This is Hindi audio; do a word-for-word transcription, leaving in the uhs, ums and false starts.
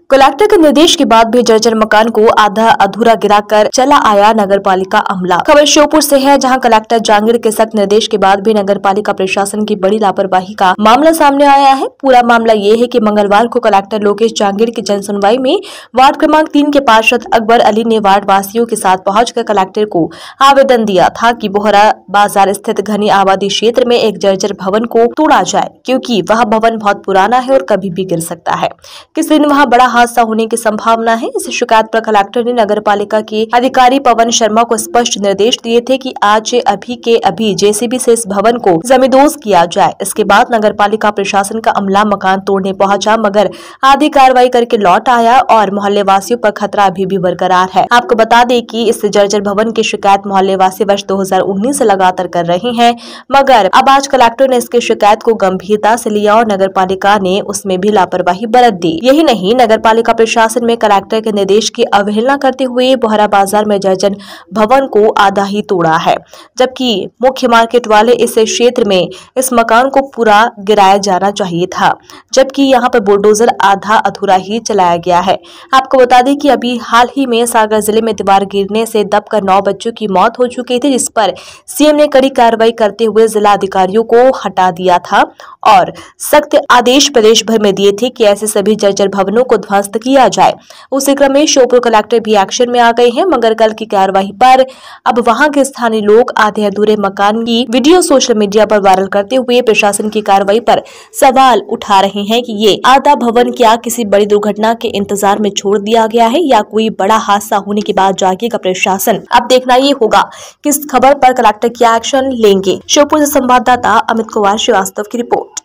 कलेक्टर के निर्देश के बाद भी जर्जर मकान को आधा अधूरा गिराकर चला आया नगर पालिका अमला। खबर श्योपुर से है, जहां कलेक्टर जहांगीर के सख्त निर्देश के बाद भी नगर पालिका प्रशासन की बड़ी लापरवाही का मामला सामने आया है। पूरा मामला ये है कि मंगलवार को कलेक्टर लोकेश जहांगीर की जनसुनवाई में वार्ड क्रमांक तीन के पार्षद अकबर अली ने वार्ड वासियों के साथ पहुंचकर कलेक्टर को आवेदन दिया था कि बोहरा बाजार स्थित घनी आबादी क्षेत्र में एक जर्जर भवन को तोड़ा जाए, क्योंकि वह भवन बहुत पुराना है और कभी भी गिर सकता है। किस दिन वहाँ बड़ा हादसा होने की संभावना है। इस शिकायत पर कलेक्टर ने नगर पालिका के अधिकारी पवन शर्मा को स्पष्ट निर्देश दिए थे कि आज अभी के अभी जेसीबी से इस भवन को जमींदोज किया जाए। इसके बाद नगर पालिका प्रशासन का अमला मकान तोड़ने पहुंचा, मगर आधी कार्रवाई करके लौट आया और मोहल्ले वासियों पर खतरा अभी भी बरकरार है। आपको बता दें कि इस जर्जर भवन की शिकायत मोहल्ले वासी वर्ष दो हजार उन्नीस से लगातार कर रहे हैं, मगर अब आज कलेक्टर ने इसकी शिकायत को गंभीरता से लिया और नगर पालिका ने उसमें भी लापरवाही बरत दी। यही नहीं, नगर पालिका प्रशासन में कलेक्टर के निर्देश की अवहेलना करते हुए बोहरा बाजार में जर्जर भवन को आधा ही तोड़ा है, जबकि मुख्य मार्केट वाले इस क्षेत्र में इस मकान को पूरा गिराया जाना चाहिए था, जबकि यहां पर बुलडोजर आधा अधूरा ही चलाया गया है। आपको बता दें कि अभी हाल ही में सागर जिले में दीवार गिरने से दबकर नौ बच्चों की मौत हो चुकी थी, जिस पर सीएम ने कड़ी कार्रवाई करते हुए जिला अधिकारियों को हटा दिया था और सख्त आदेश प्रदेश भर में दिए थे कि ऐसे सभी जर्जर भवनों को ध्वस्त किया जाए। उसी क्रम में श्योपुर कलेक्टर भी एक्शन में आ गए हैं, मगर कल की कार्यवाही पर अब वहां के स्थानीय लोग आधे अधूरे मकान की वीडियो सोशल मीडिया पर वायरल करते हुए प्रशासन की कार्रवाई पर सवाल उठा रहे हैं कि ये आधा भवन क्या किसी बड़ी दुर्घटना के इंतजार में छोड़ दिया गया है या कोई बड़ा हादसा होने के बाद जागेगा प्रशासन। अब देखना ये होगा कि इस खबर पर कलेक्टर क्या एक्शन लेंगे। श्योपुर से संवाददाता अमित कुमार श्रीवास्तव की रिपोर्ट।